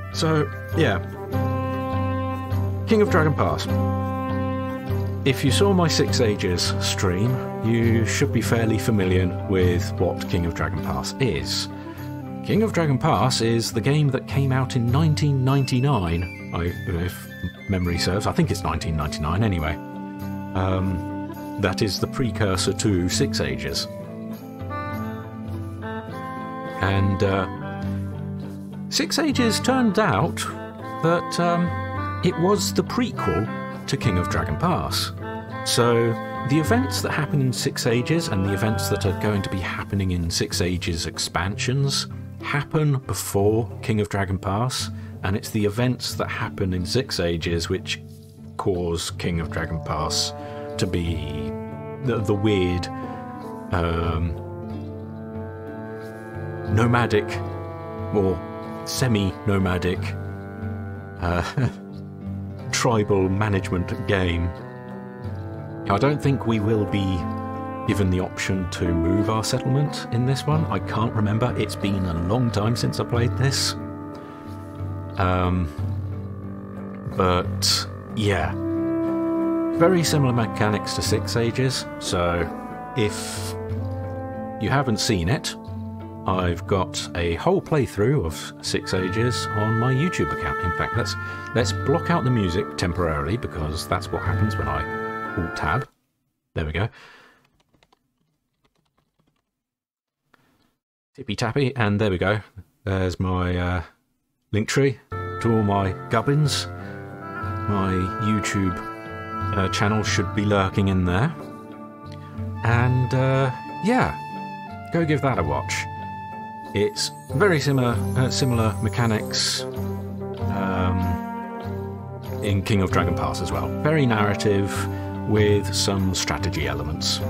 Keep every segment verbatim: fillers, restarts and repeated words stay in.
So, yeah. King of Dragon Pass. If you saw my Six Ages stream, you should be fairly familiar with what King of Dragon Pass is. King of Dragon Pass is the game that came out in nineteen ninety-nine, I, if memory serves. I think it's nineteen ninety-nine anyway. Um, that is the precursor to Six Ages. And uh, Six Ages turned out that um, it was the prequel to King of Dragon Pass. So the events that happen in Six Ages and the events that are going to be happening in Six Ages expansions happen before King of Dragon Pass, and it's the events that happen in Six Ages which cause King of Dragon Pass to be the, the weird um, nomadic or semi-nomadic uh, tribal management game. I don't think we will be given the option to move our settlement in this one. I can't remember. It's been a long time since I played this. Um, but yeah, very similar mechanics to Six Ages. So if you haven't seen it, I've got a whole playthrough of Six Ages on my YouTube account. In fact, let's let's block out the music temporarily, because that's what happens when I alt tab. There we go. Tippy tappy, and there we go. There's my uh, link tree to all my gubbins. My YouTube uh, channel should be lurking in there. And uh, yeah, go give that a watch. It's very similar, uh, similar mechanics um, in King of Dragon Pass as well. Very narrative with some strategy elements.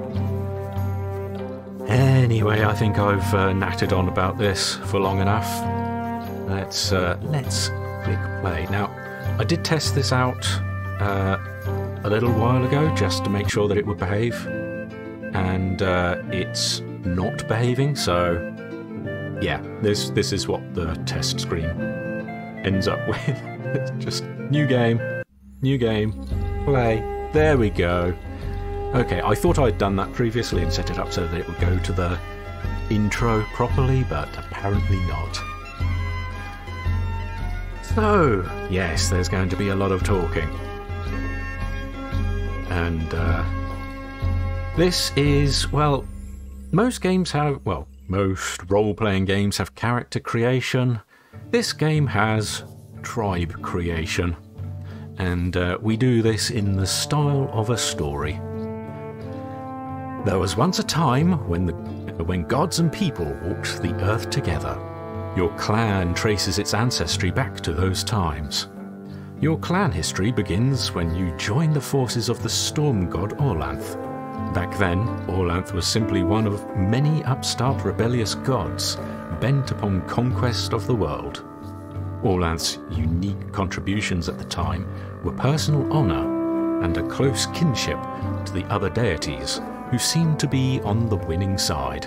Anyway, I think I've uh, nattered on about this for long enough. Let's uh, let's click play. Now, I did test this out uh, a little while ago just to make sure that it would behave, and uh, it's not behaving. So. Yeah, this this is what the test screen ends up with. It's just new game, new game, play. There we go. Okay, I thought I'd done that previously and set it up so that it would go to the intro properly, but apparently not. So, yes, there's going to be a lot of talking. And uh, this is, well, most games have, well, most role-playing games have character creation. This game has tribe creation, and uh, we do this in the style of a story. There was once a time when, the, when gods and people walked the earth together. Your clan traces its ancestry back to those times. Your clan history begins when you join the forces of the storm god Orlanth. Back then, Orlanth was simply one of many upstart rebellious gods bent upon conquest of the world. Orlanth's unique contributions at the time were personal honour and a close kinship to the other deities, who seemed to be on the winning side.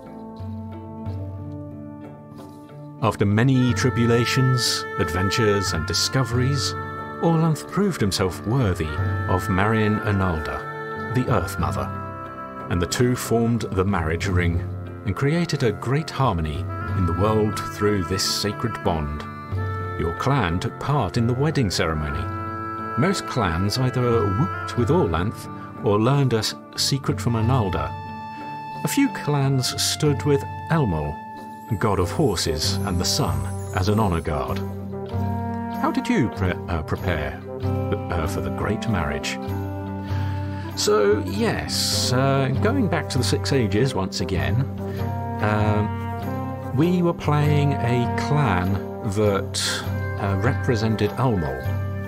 After many tribulations, adventures and discoveries, Orlanth proved himself worthy of marrying Analda, the Earth Mother, and the two formed the marriage ring and created a great harmony in the world through this sacred bond. Your clan took part in the wedding ceremony. Most clans either whooped with Orlanth or learned a secret from Analda. A few clans stood with Elmul, god of horses and the sun, as an honour guard. How did you pre uh, prepare uh, for the great marriage? So, yes, uh, going back to the Six Ages once again, uh, we were playing a clan that uh, represented Elmul.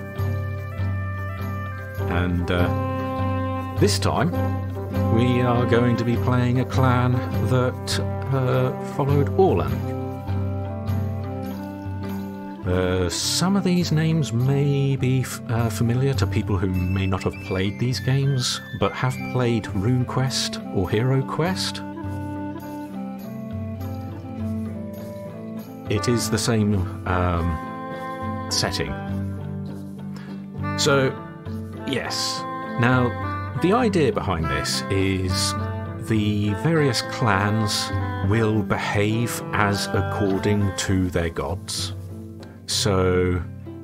And uh, this time, we are going to be playing a clan that uh, followed Orlanth. Uh, some of these names may be f uh, familiar to people who may not have played these games, but have played RuneQuest or HeroQuest. It is the same um, setting. So, yes. Now, the idea behind this is the various clans will behave as according to their gods. So,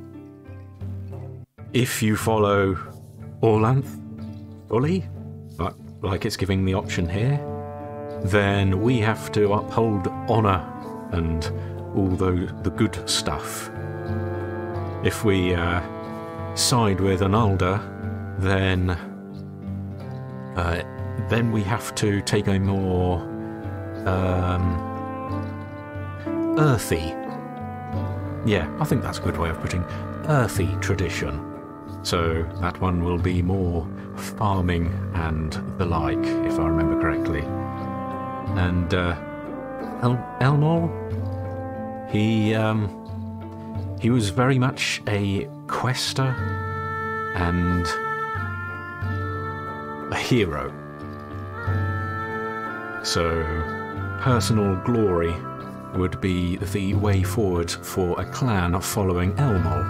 if you follow Orlanth fully, like, like it's giving the option here, then we have to uphold honour and all the, the good stuff. If we uh, side with an Alder, then uh, then we have to take a more um, earthy, yeah, I think that's a good way of putting earthy tradition. So that one will be more farming and the like, if I remember correctly. And uh, El Elmore, he um, he was very much a quester and a hero. So personal glory would be the way forward for a clan following Elmore.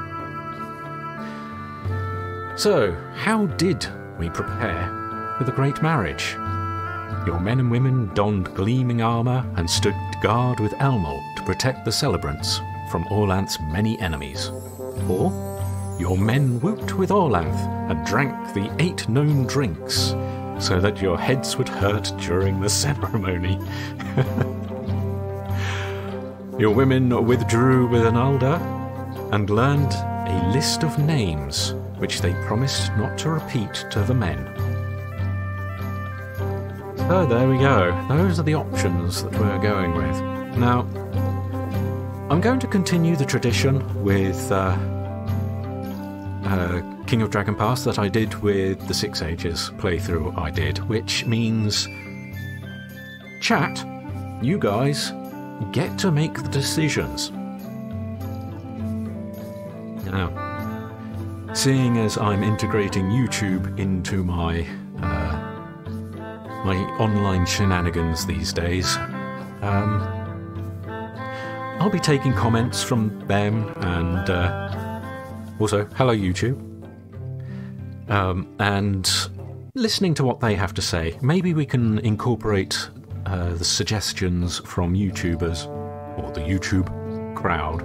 So, how did we prepare for the Great Marriage? Your men and women donned gleaming armour and stood guard with Elmore to protect the celebrants from Orlanth's many enemies. Or, your men whooped with Orlanth and drank the eight known drinks, so that your heads would hurt during the ceremony. Your women withdrew with an Alder and learned a list of names which they promised not to repeat to the men. So there we go. Those are the options that we're going with. Now, I'm going to continue the tradition with uh, uh, King of Dragon Pass that I did with the Six Ages playthrough I did, which means, chat, you guys get to make the decisions. Now, seeing as I'm integrating YouTube into my uh, my online shenanigans these days, um, I'll be taking comments from them and uh, also, hello YouTube, um, and listening to what they have to say. Maybe we can incorporate uh, the suggestions from YouTubers or the YouTube crowd.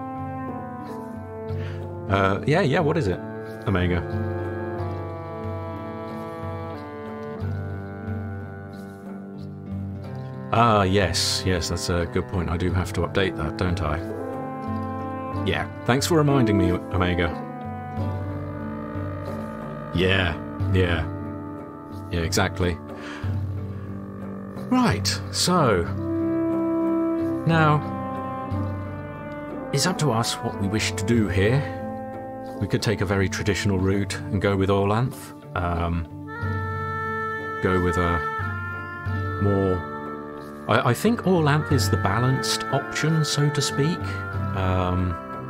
Uh, yeah, yeah, what is it, Omega? Ah, yes, yes, that's a good point. I do have to update that, don't I? Yeah, thanks for reminding me, Omega. Yeah, yeah, yeah, exactly. Right, so, now, it's up to us what we wish to do here. We could take a very traditional route and go with Orlanth. Um, go with a more... I, I think Orlanth is the balanced option, so to speak. Um,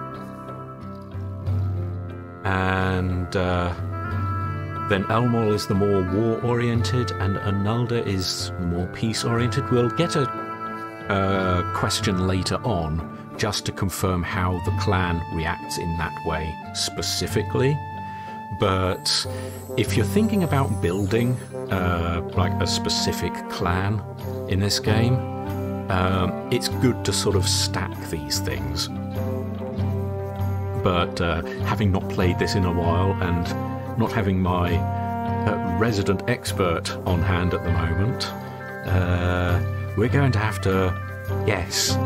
and uh, then Elmore is the more war-oriented, and Anulda is the more peace-oriented. We'll get a, a question later on, just to confirm how the clan reacts in that way specifically. But if you're thinking about building uh, like a specific clan in this game, um, it's good to sort of stack these things. But uh, having not played this in a while and not having my uh, resident expert on hand at the moment, uh, we're going to have to guess.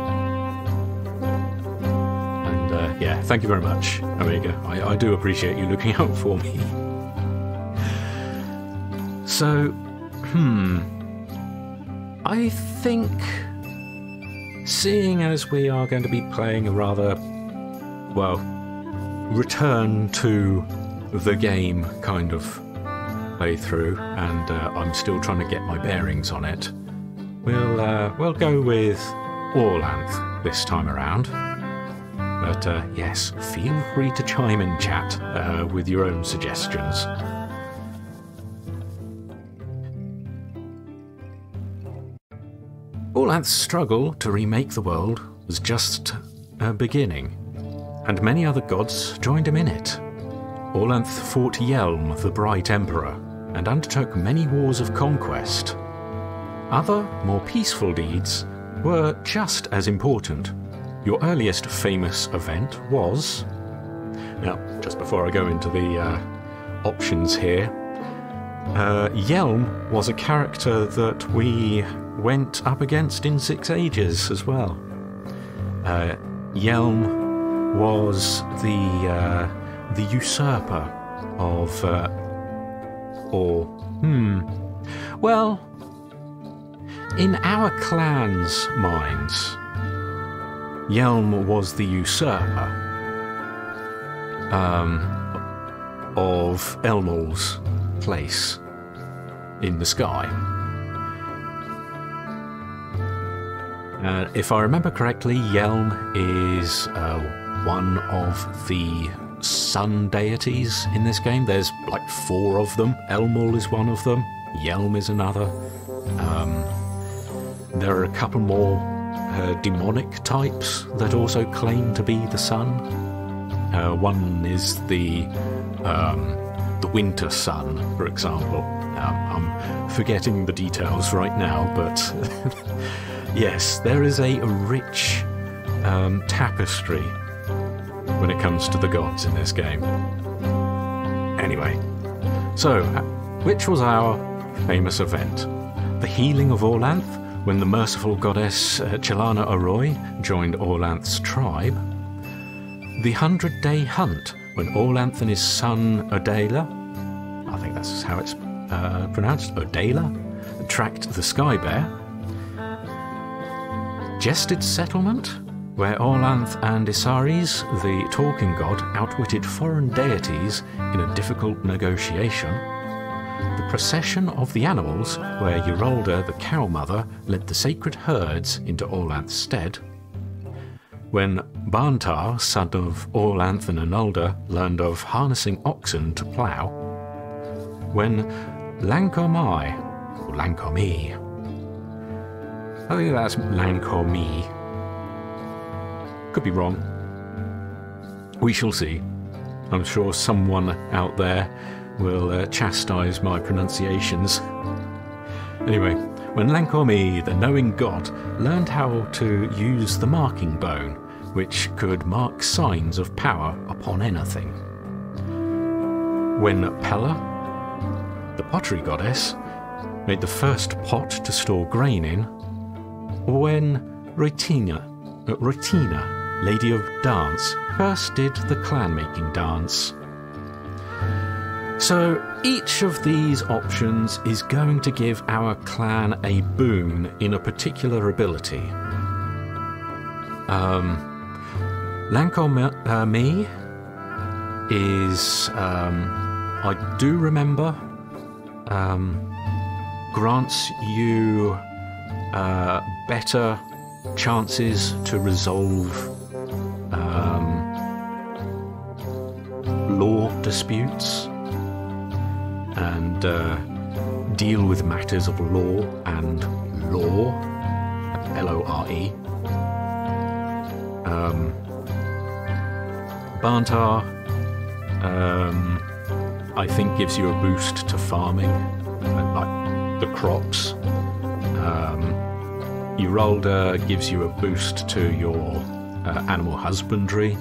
Yeah, thank you very much, Omega. I, I do appreciate you looking out for me. So, hmm... I think, seeing as we are going to be playing a rather, well, return to the game kind of playthrough, and uh, I'm still trying to get my bearings on it, we'll, uh, we'll go with Orlanth this time around. But uh, yes, feel free to chime in, chat, uh, with your own suggestions. Orlanth's struggle to remake the world was just uh, beginning. and many other gods joined him in it. Orlanth fought Yelm, the Bright Emperor, and undertook many wars of conquest. Other, more peaceful deeds were just as important. Your earliest famous event was... Now, just before I go into the uh, options here, uh, Yelm was a character that we went up against in Six Ages as well. Uh, Yelm was the uh, the usurper of, uh, or hmm, well, in our clan's minds, Yelm was the usurper um, of Elmul's place in the sky. Uh, if I remember correctly, Yelm is uh, one of the sun deities in this game. There's like four of them. Elmul is one of them. Yelm is another. Um, there are a couple more uh, demonic types that also claim to be the sun. Uh, one is the um, the winter sun, for example. Um, I'm forgetting the details right now, but yes, there is a rich um, tapestry when it comes to the gods in this game. Anyway, so which was our famous event? The healing of Orlanth, when the merciful goddess uh, Chelana Arroy joined Orlanth's tribe. The Hundred Day Hunt, when Orlanth and his son Odela, I think that's how it's uh, pronounced, Odela, tracked the Sky Bear. Jested Settlement, where Orlanth and Isares, the talking god, outwitted foreign deities in a difficult negotiation. The Procession of the Animals, where Eurolda, the cow mother, led the sacred herds into Orlanth's stead. When Bantar, son of Orlanth and Anulda, learned of harnessing oxen to plough. When Lankomai, or Lankomi, I think that's Lankomi. Could be wrong. We shall see. I'm sure someone out there will uh, chastise my pronunciations. Anyway, when Lankomi, the knowing god, learned how to use the marking bone, which could mark signs of power upon anything. When Pella, the pottery goddess, made the first pot to store grain in. Or when Rotina, uh, Rotina, Lady of Dance, first did the clan-making dance. So each of these options is going to give our clan a boon in a particular ability. Um, Lankomi is, um, I do remember, um, grants you uh, better chances to resolve um, law disputes and uh, deal with matters of law and law, L O R E. Um, Bantar, um, I think, gives you a boost to farming, like the crops. Um, Eurolda gives you a boost to your uh, animal husbandry.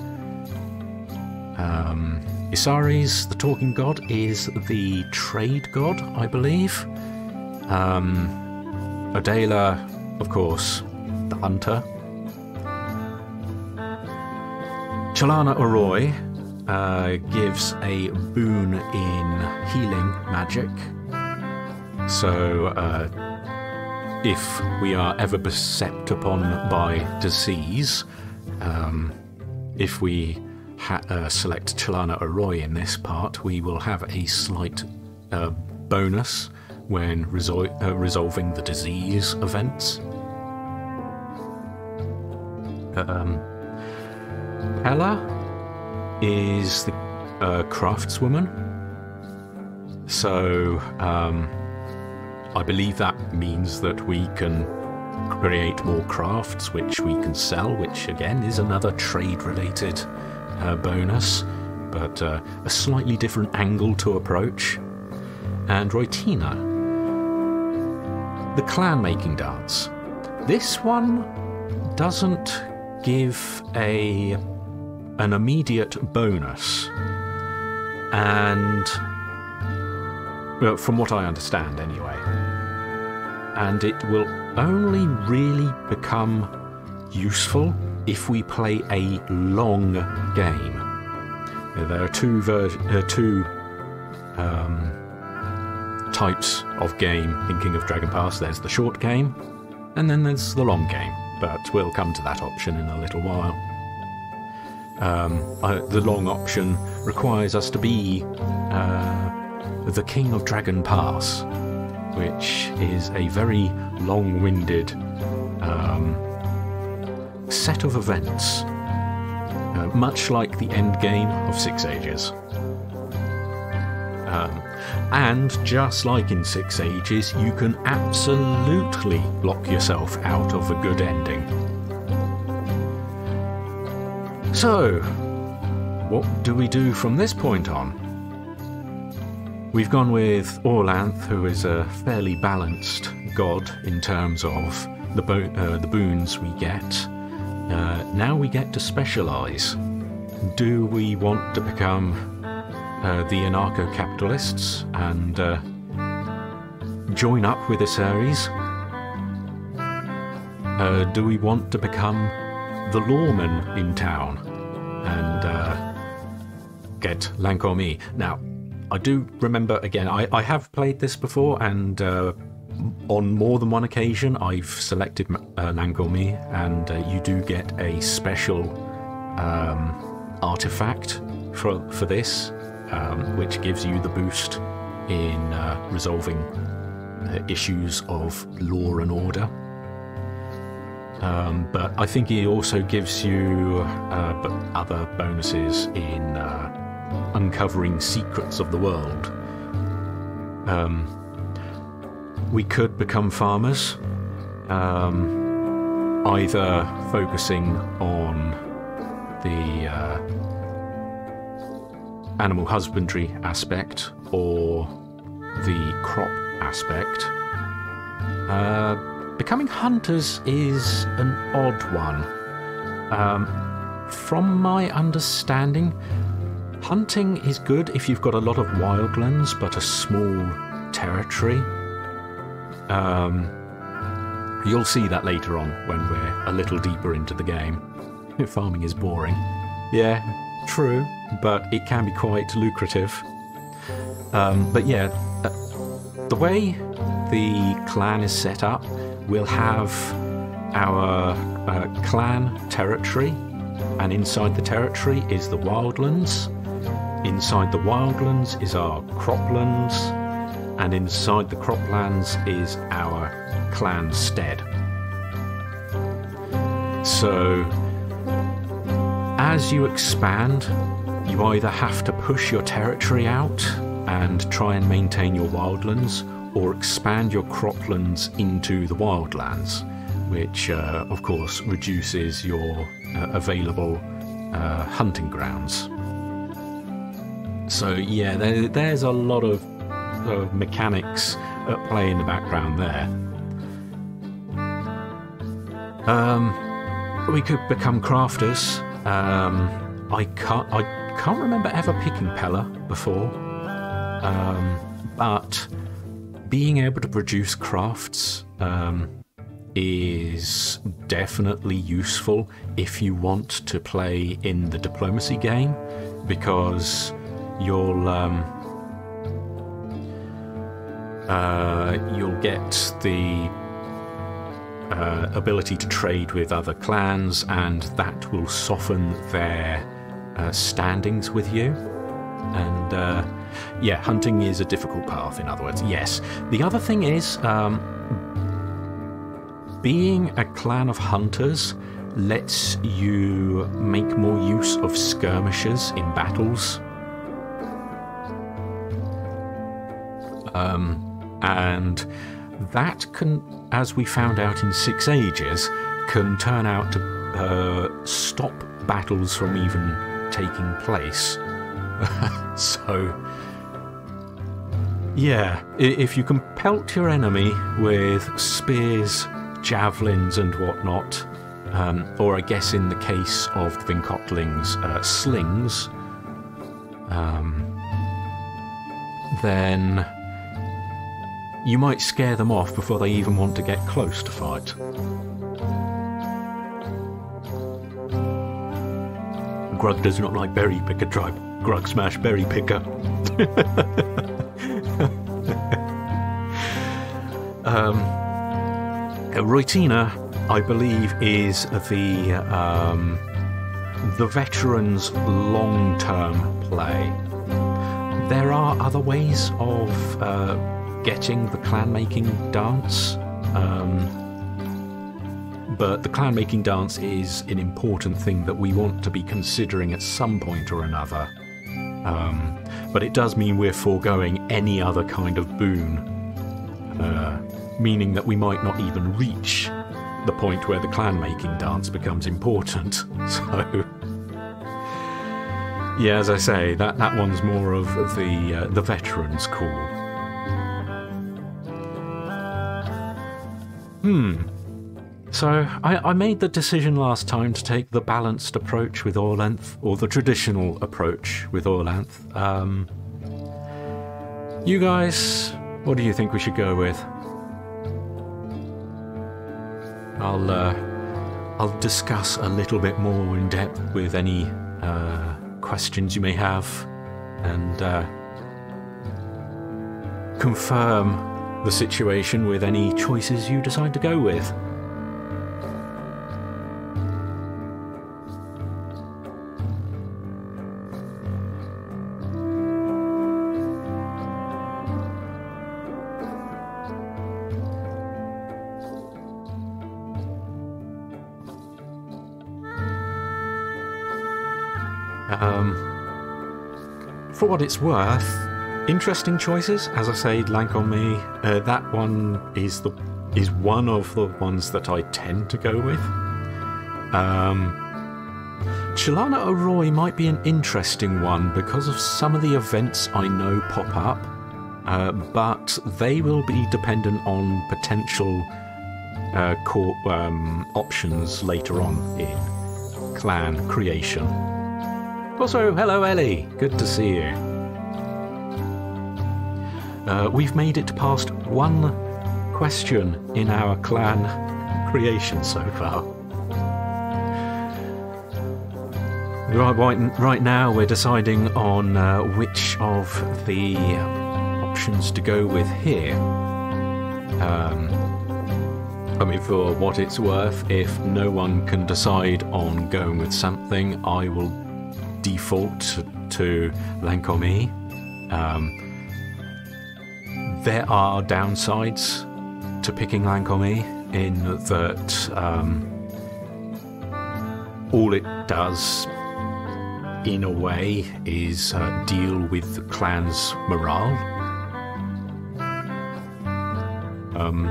Um, Isares, the talking god, is the trade god, I believe. Um, Odela, of course, the hunter. Chelana Arroy uh, gives a boon in healing magic. So, uh, if we are ever beset upon by disease, um, if we ha uh, select Chelana Arroy in this part, we will have a slight uh, bonus when resol uh, resolving the disease events. Um, Ella is the uh, craftswoman, so um, I believe that means that we can create more crafts which we can sell, which again is another trade-related uh, bonus, but uh, a slightly different angle to approach. And Roitina, the clan making dance. This one doesn't give a an immediate bonus, and well, from what I understand anyway, and it will only really become useful if we play a long game. There are two ver uh, two um, types of game in King of Dragon Pass. There's the short game, and then there's the long game, but we'll come to that option in a little while. Um, uh, the long option requires us to be uh, the King of Dragon Pass, which is a very long-winded um, set of events, uh, much like the end game of Six Ages. Um, and just like in Six Ages, you can absolutely lock yourself out of a good ending. So, what do we do from this point on? We've gone with Glorantha, who is a fairly balanced god in terms of the, bo uh, the boons we get. Uh, now we get to specialise. Do we want to become uh, the anarcho-capitalists and uh, join up with a series? Uh, do we want to become the lawman in town and uh, get Lankomi? Now, I do remember, again, I, I have played this before, and uh, on more than one occasion I've selected uh, Lankomi, and uh, you do get a special um, artifact for, for this, um, which gives you the boost in uh, resolving uh, issues of law and order. Um, but I think it also gives you uh, other bonuses in uh, uncovering secrets of the world. Um, we could become farmers, um, either focusing on the uh, animal husbandry aspect or the crop aspect. Uh, becoming hunters is an odd one. Um, from my understanding, hunting is good if you've got a lot of wildlands but a small territory. Um, you'll see that later on when we're a little deeper into the game. Farming is boring. Yeah, true, but it can be quite lucrative. Um, but yeah, uh, the way the clan is set up, we'll have our uh, clan territory, and inside the territory is the wildlands. Inside the wildlands is our croplands, and inside the croplands is our clan stead. So, as you expand, you either have to push your territory out and try and maintain your wildlands, or expand your croplands into the wildlands, which uh, of course reduces your uh, available uh, hunting grounds. So yeah, there, there's a lot of uh, mechanics at play in the background there. Um, we could become crafters. Um, I can't. I can't remember ever picking Pella before, um, but being able to produce crafts um, is definitely useful if you want to play in the diplomacy game, because you'll um, uh, you'll get the uh, ability to trade with other clans, and that will soften their uh, standings with you. And uh, yeah, hunting is a difficult path, in other words. Yes. The other thing is, um, being a clan of hunters lets you make more use of skirmishes in battles. Um, and that can, as we found out in Six Ages, can turn out to uh, stop battles from even taking place. So, yeah, if you can pelt your enemy with spears, javelins and whatnot, um, or I guess in the case of the Vinkotlings, uh, slings, um, then you might scare them off before they even want to get close to fight. Grug does not like berry picker tribe. Grug smash berry picker. um, Roitina, I believe, is the um, the veterans' long-term play. There are other ways of uh, getting the clan-making dance, um, but the clan-making dance is an important thing that we want to be considering at some point or another. Um, but it does mean we're foregoing any other kind of boon, uh, meaning that we might not even reach the point where the clan-making dance becomes important. So, yeah, as I say, that, that one's more of the, uh, the veterans' call. Hmm. So, I, I made the decision last time to take the balanced approach with Orlanth, or the traditional approach with Orlanth. Um, you guys, what do you think we should go with? I'll, uh, I'll discuss a little bit more in depth with any uh, questions you may have, and uh, confirm the situation with any choices you decide to go with. Um, for what it's worth, interesting choices. As I say, Lank on Me. Uh, that one is the is one of the ones that I tend to go with. Um, Chalana Arroy might be an interesting one because of some of the events I know pop up, uh, but they will be dependent on potential uh, core, um, options later on in clan creation. Also, hello Ellie, good to see you. Uh, we've made it past one question in our clan creation so far. Right, right now we're deciding on uh, which of the options to go with here. Um, I mean, for what it's worth, if no one can decide on going with something, I will default to Lankomi. Um, there are downsides to picking Lankomi in that um, all it does, in a way, is uh, deal with the clan's morale. Um,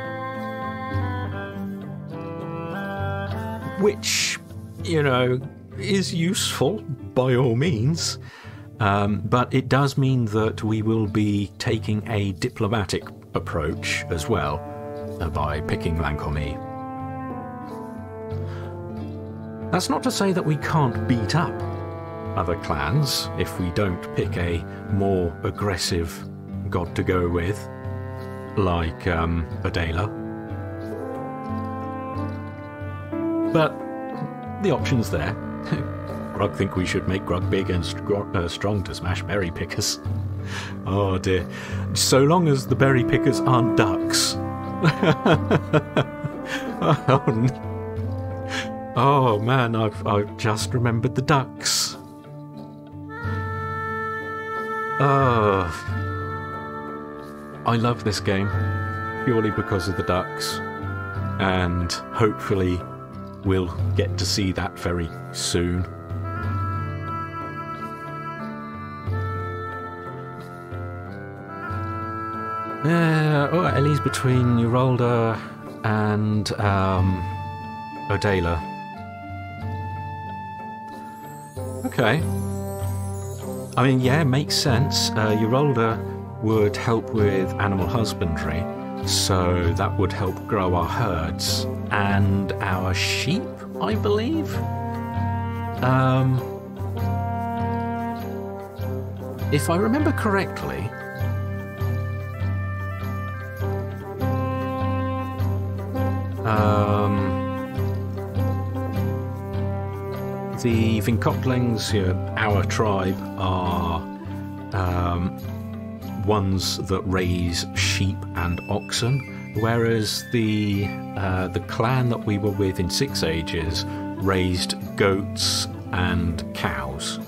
which, you know, is useful by all means, um, but it does mean that we will be taking a diplomatic approach as well uh, by picking Lankomi. That's not to say that we can't beat up other clans if we don't pick a more aggressive god to go with, like um, Adela. But the option's there. Grug think we should make Grug big and str uh, strong to smash berry pickers. Oh dear. So long as the berry pickers aren't ducks. oh, no. oh man, I've, I've just remembered the ducks. Oh. I love this game purely because of the ducks, and hopefully we'll get to see that very soon. Uh, oh, Ellie's between Uralda and um, Odela. Okay. I mean, yeah, makes sense. Uh, your older would help with animal husbandry, so that would help grow our herds and our sheep, I believe. Um, if I remember correctly, um, the Vincotlings, you know, our tribe, are um, ones that raise sheep and oxen, whereas the uh, the clan that we were with in Six Ages raised goats and cows.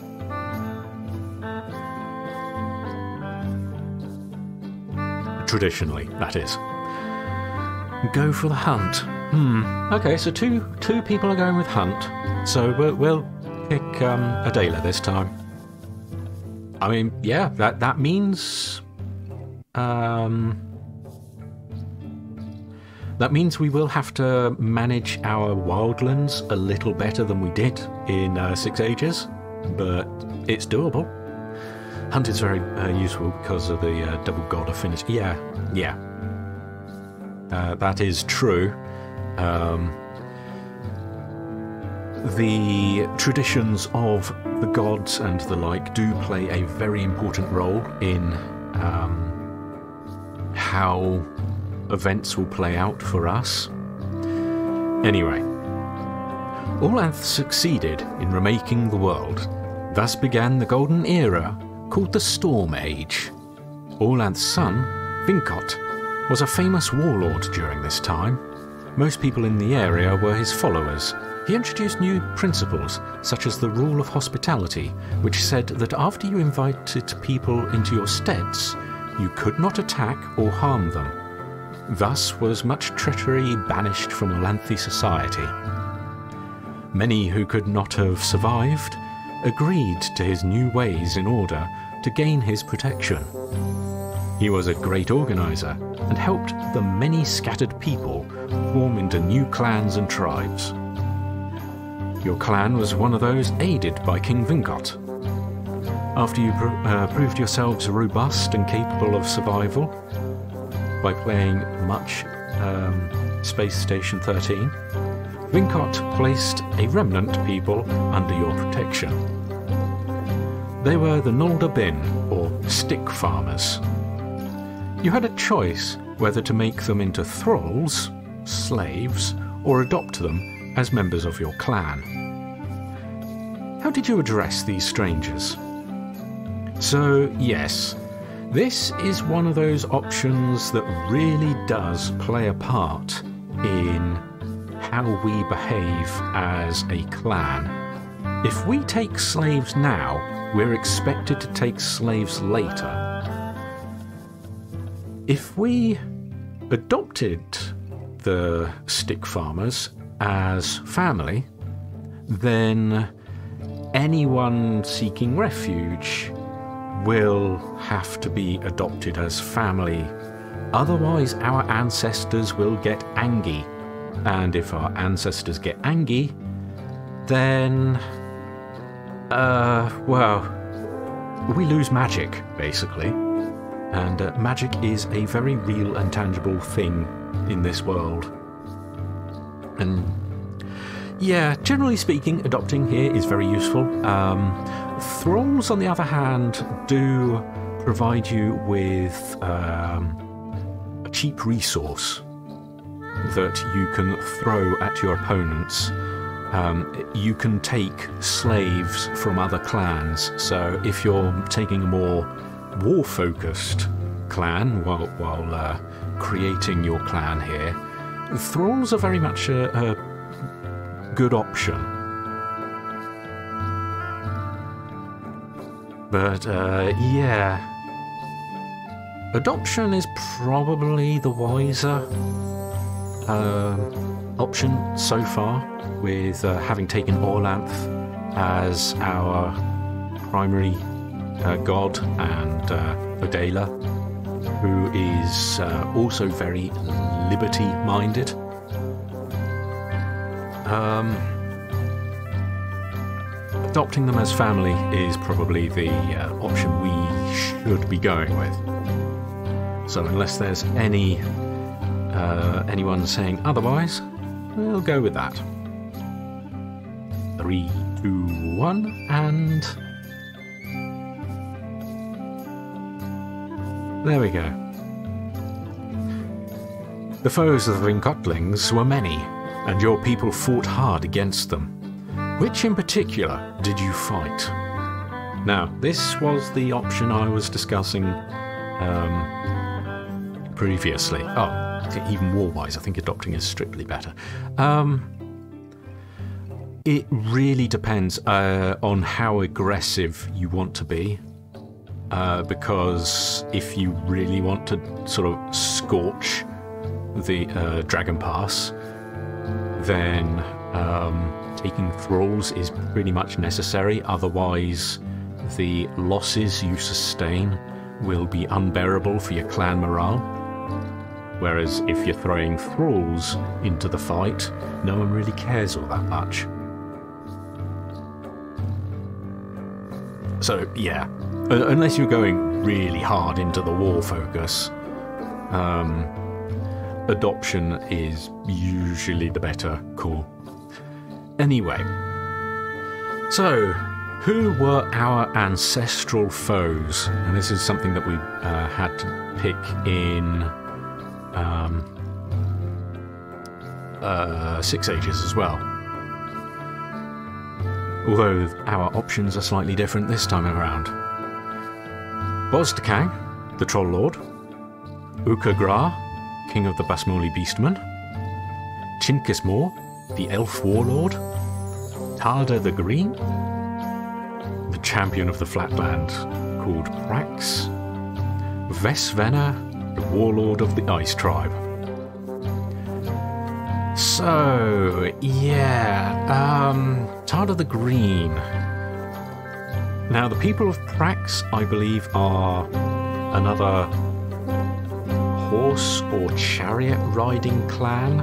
Traditionally, that is. Go for the hunt. Hmm. Okay, so two two people are going with hunt. So we'll, we'll pick um, Adela this time. I mean, yeah, that that means um, that means we will have to manage our wildlands a little better than we did in uh, Six Ages, but it's doable. Hunt is very uh, useful because of the uh, double god affinity. Yeah, yeah, uh, that is true. Um, the traditions of the gods and the like do play a very important role in um, how events will play out for us. Anyway, Orlanth succeeded in remaking the world. Thus began the golden era called the Storm Age. Orlanth's son, Vincot, was a famous warlord during this time. Most people in the area were his followers. He introduced new principles, such as the rule of hospitality, which said that after you invited people into your steads, you could not attack or harm them. Thus was much treachery banished from Orlanthi society. Many who could not have survived agreed to his new ways in order to gain his protection. He was a great organizer and helped the many scattered people form into new clans and tribes. Your clan was one of those aided by King Vincot. After you pr uh, proved yourselves robust and capable of survival by playing much um, Space Station thirteen, Vincot placed a remnant people under your protection. They were the Nolda Bin, or stick farmers. You had a choice whether to make them into thralls, slaves, or adopt them as members of your clan. How did you address these strangers? So, yes, this is one of those options that really does play a part in how we behave as a clan. If we take slaves now, we're expected to take slaves later. If we adopted the stick farmers as family, then anyone seeking refuge will have to be adopted as family. Otherwise, our ancestors will get angry. And if our ancestors get angry, then, uh, well, we lose magic, basically. And uh, magic is a very real and tangible thing in this world. And yeah, generally speaking, adopting here is very useful. Um, thralls, on the other hand, do provide you with um, a cheap resource that you can throw at your opponents. Um, you can take slaves from other clans, so if you're taking a more war-focused clan while, while uh, creating your clan here, thralls are very much a, a good option. But uh, yeah, adoption is probably the wiser uh, option so far, with uh, having taken Orlanth as our primary uh, god, and uh, Adela, who is uh, also very liberty-minded. Um, adopting them as family is probably the uh, option we should be going with. So unless there's any uh, anyone saying otherwise, we'll go with that. Three, two, one, and there we go. The foes of the Vinkotlings were many, and your people fought hard against them. Which in particular did you fight? Now, this was the option I was discussing um, previously. Oh, even war-wise, I think adopting is strictly better. Um, it really depends uh, on how aggressive you want to be. Uh, because if you really want to sort of scorch the uh, Dragon Pass, then um, taking thralls is pretty much necessary, otherwise the losses you sustain will be unbearable for your clan morale. Whereas if you're throwing thralls into the fight, no one really cares all that much. So yeah, uh, unless you're going really hard into the war focus, um, adoption is usually the better call. Anyway, so who were our ancestral foes? And this is something that we uh, had to pick in um, uh, Six Ages as well. Although our options are slightly different this time around. Bozdakang, the Troll Lord. Ukagra, King of the Basmoli Beastmen. Chinkismor, the Elf Warlord. Tarda the Green, the Champion of the Flatland called Prax. Vesvena, the Warlord of the Ice Tribe. So, yeah, um, Tarda the Green. Now, the people of Prax, I believe, are another horse or chariot riding clan.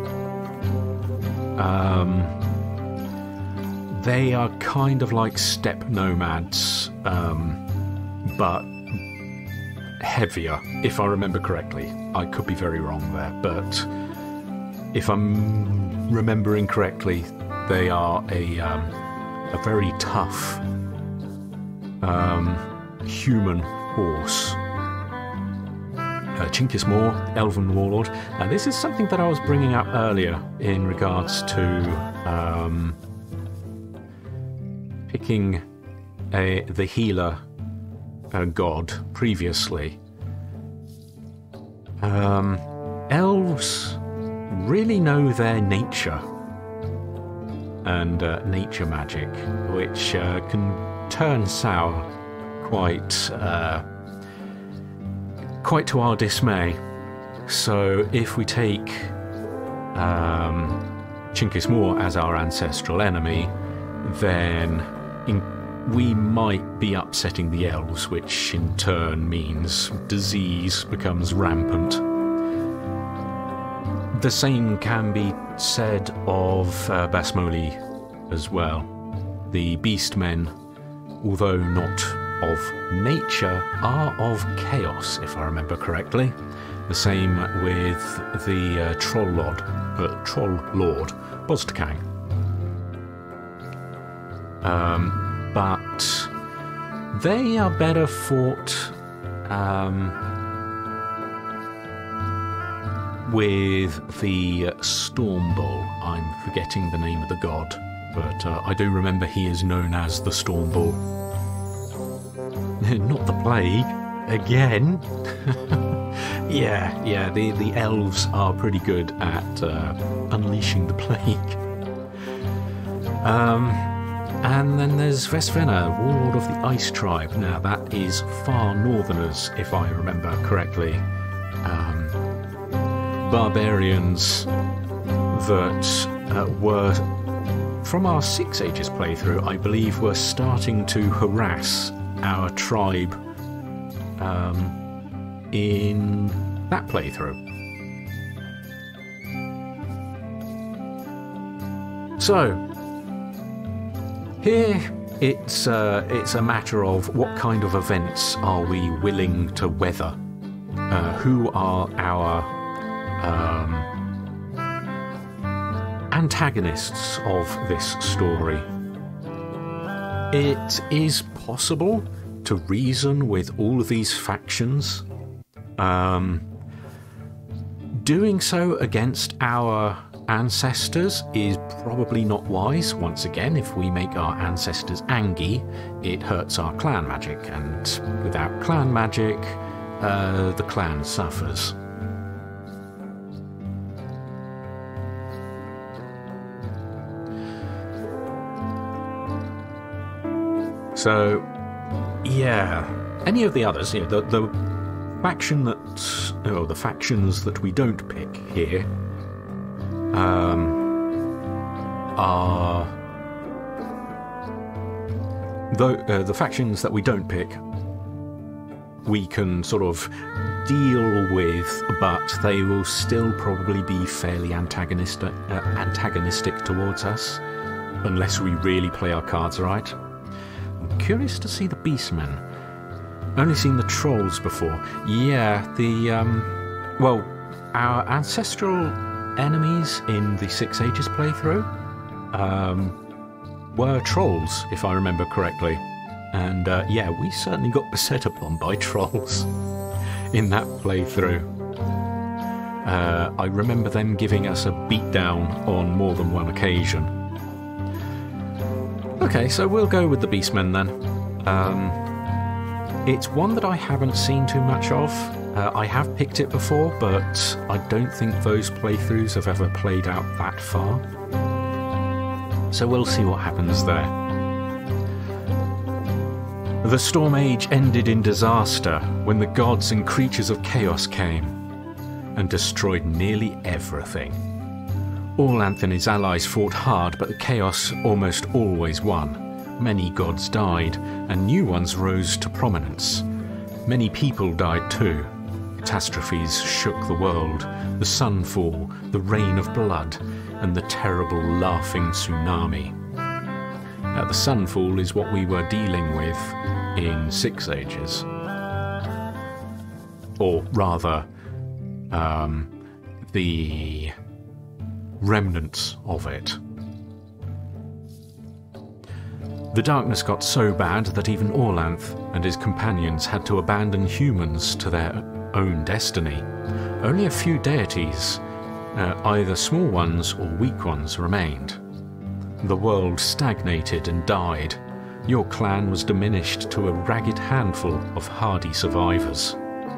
Um, they are kind of like steppe nomads, um, but heavier, if I remember correctly. I could be very wrong there, but if I'm remembering correctly, they are a, um, a very tough um, human horse. Uh, Chinkismor, Elven Warlord. Now this is something that I was bringing up earlier in regards to um, picking a, the healer uh, god previously. Um, elves really know their nature and uh, nature magic, which uh, can turn sour quite uh, quite to our dismay. So if we take um, Chinkismor as our ancestral enemy, then in, we might be upsetting the elves, which in turn means disease becomes rampant. The same can be said of uh, Basmoli as well. The beastmen, although not of nature, are of chaos, if I remember correctly. The same with the uh, Troll Lord, uh, Troll Lord, Bozdakang. Um, but they are better fought um, with the Storm Bull. I'm forgetting the name of the god, but uh, I do remember he is known as the Storm Bull. Not the plague again. yeah, yeah. The the elves are pretty good at uh, unleashing the plague. Um, and then there's Vesvena, Warlord of the Ice Tribe. Now that is far northerners, if I remember correctly. Um, barbarians that uh, were, from our Six Ages playthrough, I believe, were starting to harass our tribe um, in that playthrough. So, here it's uh, it's a matter of what kind of events are we willing to weather. Uh, who are our um, antagonists of this story? It is possible to reason with all of these factions. Um, doing so against our ancestors is probably not wise. Once again, if we make our ancestors angry, it hurts our clan magic, and without clan magic, uh, the clan suffers. So, yeah, any of the others, you know, the, the faction that, or the factions that we don't pick here, um, are the uh, the factions that we don't pick. We can sort of deal with, but they will still probably be fairly antagonistic, uh, antagonistic towards us, unless we really play our cards right. I'm curious to see the Beastmen. Only seen the Trolls before. Yeah, the, um, well, our ancestral enemies in the Six Ages playthrough um, were Trolls, if I remember correctly. And uh, yeah, we certainly got beset upon by Trolls in that playthrough. Uh, I remember them giving us a beatdown on more than one occasion. Okay, so we'll go with the Beastmen then. Um, it's one that I haven't seen too much of. Uh, I have picked it before, but I don't think those playthroughs have ever played out that far. So we'll see what happens there. The Storm Age ended in disaster when the gods and creatures of chaos came and destroyed nearly everything. Glorantha and his allies fought hard, but the chaos almost always won. Many gods died, and new ones rose to prominence. Many people died too. Catastrophes shook the world, the sunfall, the rain of blood, and the terrible laughing tsunami. Now, the sunfall is what we were dealing with in Six Ages. Or rather, um, the remnants of it. The darkness got so bad that even Glorantha and his companions had to abandon humans to their own destiny. Only a few deities, uh, either small ones or weak ones, remained. The world stagnated and died. Your clan was diminished to a ragged handful of hardy survivors.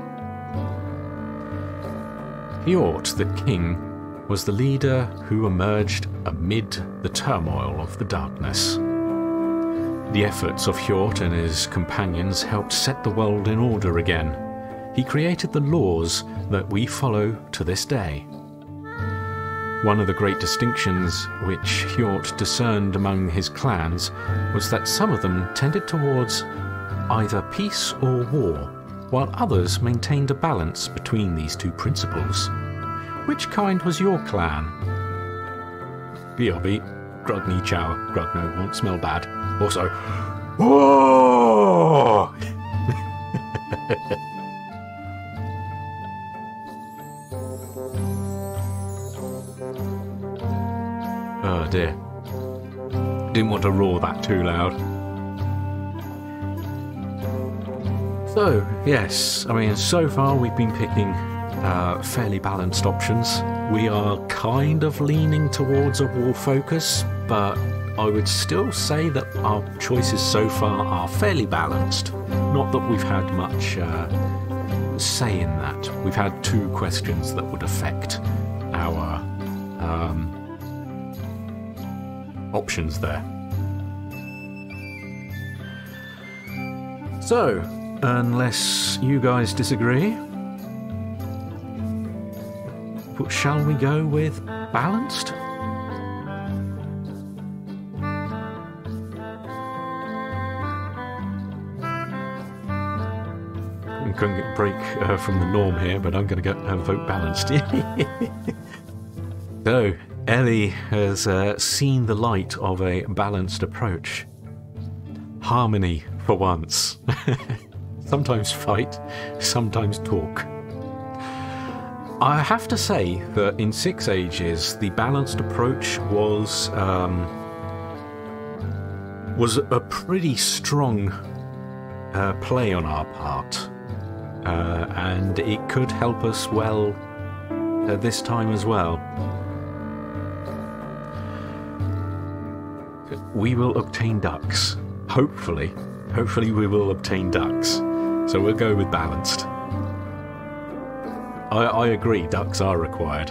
Hjort, the king, was the leader who emerged amid the turmoil of the darkness. The efforts of Hjort and his companions helped set the world in order again. He created the laws that we follow to this day. One of the great distinctions which Hjort discerned among his clans was that some of them tended towards either peace or war, while others maintained a balance between these two principles. Which kind was your clan? B R B, Grug need chow, Grug no won't smell bad. Also, whoa! Oh dear. Didn't want to roar that too loud. So, yes, I mean, so far we've been picking uh, fairly balanced options. We are kind of leaning towards a war focus, but I would still say that our choices so far are fairly balanced. Not that we've had much uh, say in that. We've had two questions that would affect our um, options there. So, unless you guys disagree, shall we go with balanced? I'm going to break uh, from the norm here, but I'm going to go uh, vote balanced. So, Ellie has uh, seen the light of a balanced approach. harmony for once. Sometimes fight, sometimes talk. I have to say that in Six Ages, the balanced approach was um, was a pretty strong uh, play on our part, uh, and it could help us well uh, this time as well. We will obtain ducks. Hopefully, hopefully we will obtain ducks. So we'll go with balanced. I, I agree, ducks are required.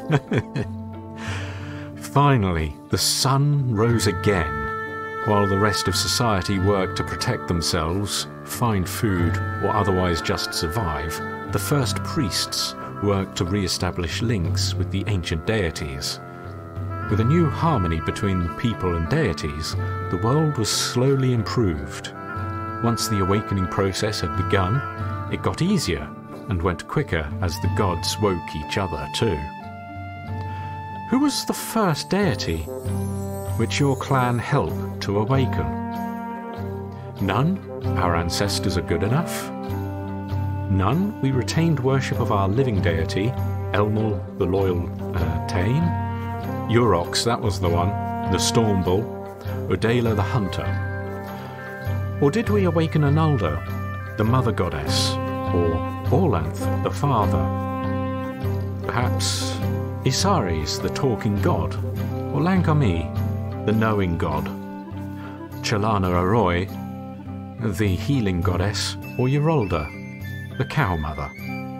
Finally, the sun rose again. While the rest of society worked to protect themselves, find food, or otherwise just survive, the first priests worked to re-establish links with the ancient deities. With a new harmony between people and deities, the world was slowly improved. Once the awakening process had begun, it got easier and went quicker as the gods woke each other too. Who was the first deity which your clan helped to awaken? None? Our ancestors are good enough? None? We retained worship of our living deity, Elmul the Loyal uh, Tane? Urox, that was the one, the Storm Bull, Udala the Hunter. Or did we awaken Anulda, the Mother Goddess, or Orlanth, the Father? Perhaps Isares, the Talking God, or Langami, the Knowing God, Chalana Arroy, the Healing Goddess, or Yorolda, the Cow Mother.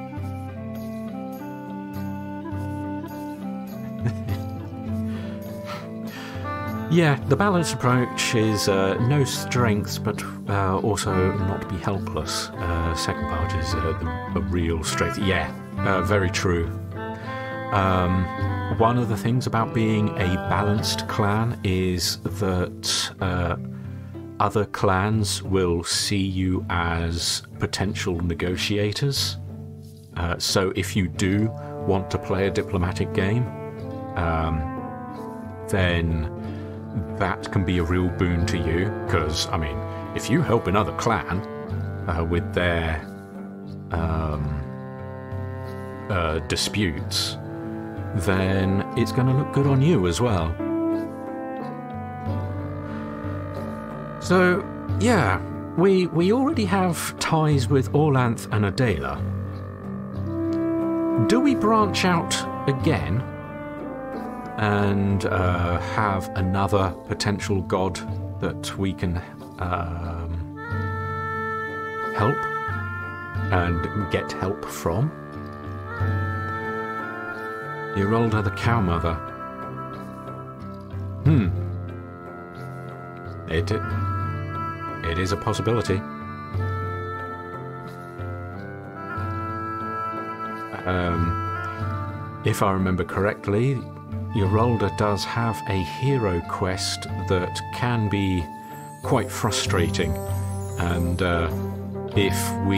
Yeah, the balanced approach is uh, no strengths, but uh, also not be helpless. Uh, second part is uh, the, the real strength. Yeah, uh, very true. Um, one of the things about being a balanced clan is that uh, other clans will see you as potential negotiators. Uh, so if you do want to play a diplomatic game, um, then that can be a real boon to you, because, I mean, if you help another clan uh, with their um, uh, disputes, then it's going to look good on you as well. So, yeah, we, we already have ties with Orlanth and Udala. Do we branch out again and uh, have another potential god that we can um, help and get help from? Yorolda the Cow Mother. Hmm. It, it, it is a possibility. Um, if I remember correctly, Yorolda does have a hero quest that can be quite frustrating, and uh, if we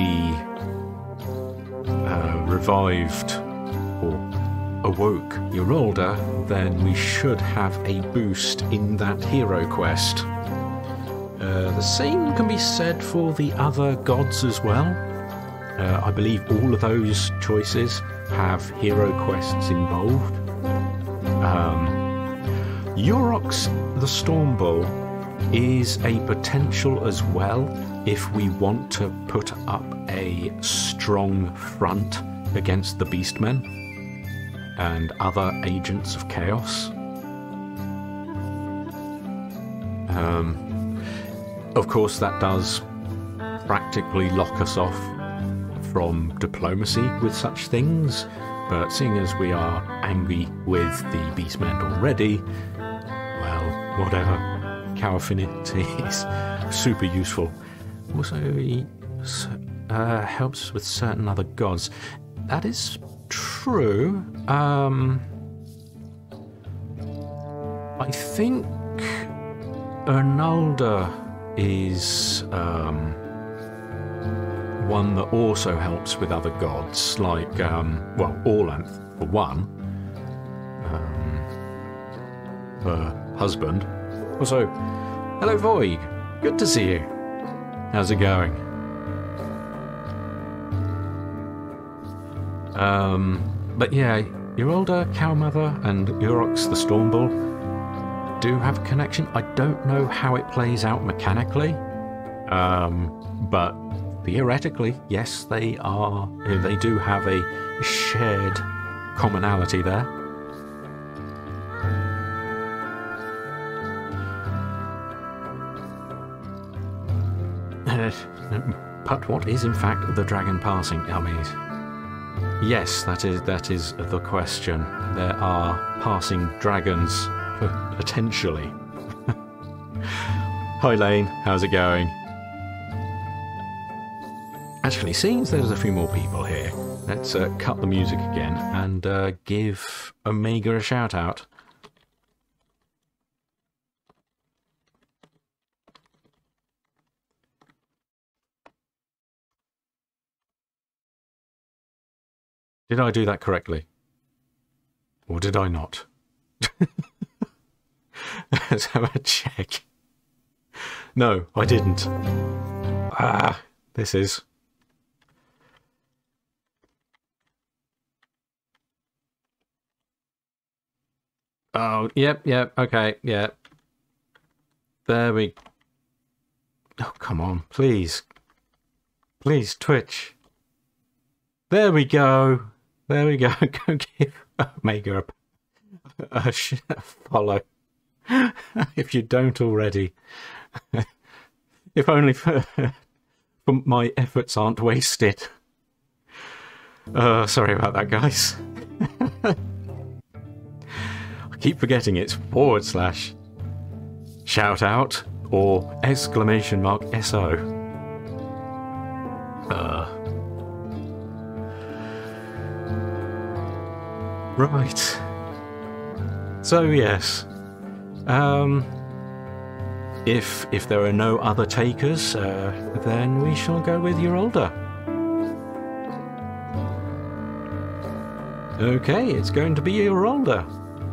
uh, revived or awoke Yorolda, then we should have a boost in that hero quest. Uh, the same can be said for the other gods as well. Uh, I believe all of those choices have hero quests involved. Um, Urox the Storm Bull is a potential as well if we want to put up a strong front against the Beastmen and other agents of chaos. Um, of course, that does practically lock us off from diplomacy with such things. But seeing as we are angry with the Beastmen already, well, whatever. Cow affinity is super useful. Also, he uh, helps with certain other gods. That is true. Um, I think Ernalda is um, one that also helps with other gods, like, um, well, Orlanth, for one. Um, her husband. Also, hello Voig, good to see you. how's it going? Um, but yeah, your older Cow Mother and Urox the Stormbull do have a connection. I don't know how it plays out mechanically, um, but theoretically, yes, they are. They do have a shared commonality there. But what is in fact the dragon passing? I mean, yes, that is that is the question. There are passing dragons, potentially. Hi Lane, how's it going? Actually, seeing as there's a few more people here, let's uh, cut the music again and uh, give Omega a shout out. Did I do that correctly? Or did I not? Let's have a check. No, I didn't. Ah, this is... Oh, yep, yep, okay, yep. There we... Oh, come on, please. Please, Twitch. There we go. There we go. Go give Omega a, a, a follow. If you don't already. If only for, for my efforts aren't wasted. Uh, sorry about that, guys. I keep forgetting it's forward slash shout out or exclamation mark S O. Uh. Right. So yes. Um, if if there are no other takers, uh, then we shall go with your older. Okay, it's going to be your older.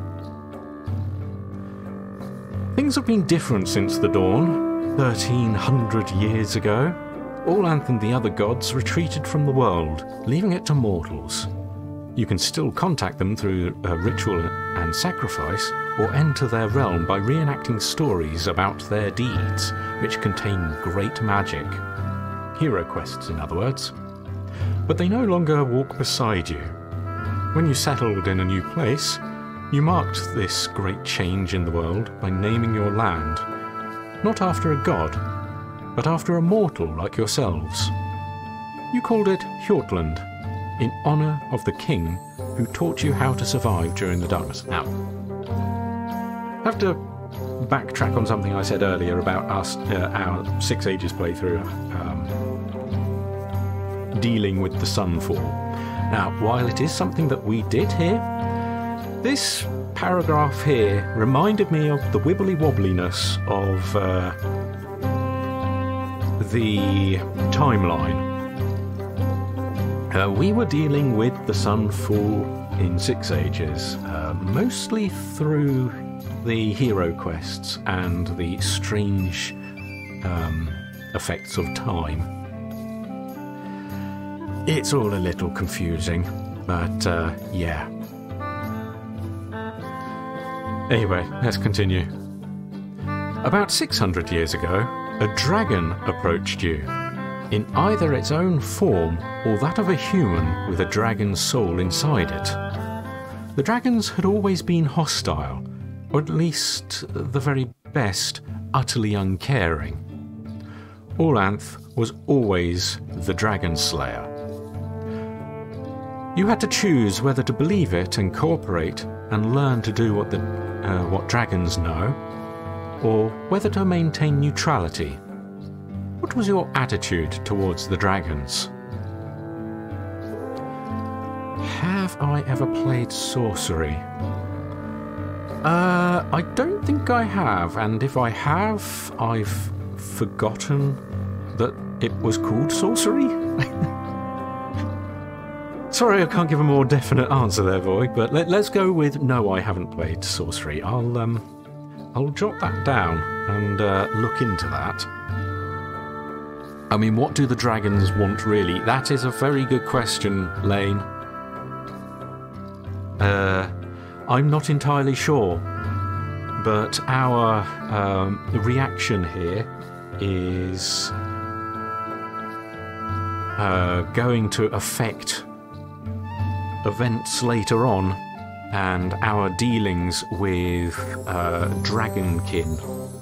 Things have been different since the dawn, thirteen hundred years ago. Glorantha and the other gods retreated from the world, leaving it to mortals. You can still contact them through a ritual and sacrifice, or enter their realm by reenacting stories about their deeds, which contain great magic. Hero quests, in other words. But they no longer walk beside you. When you settled in a new place, you marked this great change in the world by naming your land, not after a god, but after a mortal like yourselves. You called it Hjortland, in honour of the king who taught you how to survive during the darkness. Now, I have to backtrack on something I said earlier about us, uh, our Six Ages playthrough, um, dealing with the sunfall. Now, while it is something that we did here, this paragraph here reminded me of the wibbly-wobbliness of uh, the timeline. Uh, we were dealing with the sunfall in Six Ages, uh, mostly through the hero quests and the strange um, effects of time. It's all a little confusing, but uh, yeah. Anyway, let's continue. About six hundred years ago, a dragon approached you, in either its own form or that of a human with a dragon's soul inside it. The dragons had always been hostile, or at least, the very best, utterly uncaring. Glorantha was always the dragon slayer. You had to choose whether to believe it and cooperate and learn to do what, the, uh, what dragons know, or whether to maintain neutrality. What was your attitude towards the dragons? Have I ever played sorcery? Uh, I don't think I have, and if I have, I've forgotten that it was called sorcery? Sorry, I can't give a more definite answer there, Void, but let, let's go with no, I haven't played sorcery. I'll, um, I'll jot that down and uh, look into that. I mean, what do the dragons want, really? That is a very good question, Lane. Uh, I'm not entirely sure, but our um, reaction here is uh, going to affect events later on and our dealings with uh, Dragonkin.